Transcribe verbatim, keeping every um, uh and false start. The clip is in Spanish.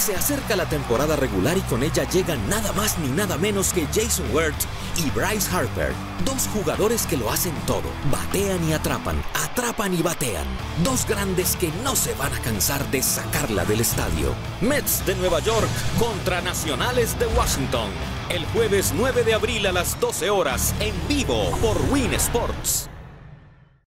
Se acerca la temporada regular y con ella llegan nada más ni nada menos que Jason Wert y Bryce Harper. Dos jugadores que lo hacen todo. Batean y atrapan, atrapan y batean. Dos grandes que no se van a cansar de sacarla del estadio. Mets de Nueva York contra Nacionales de Washington. El jueves nueve de abril a las doce horas, en vivo por Win Sports.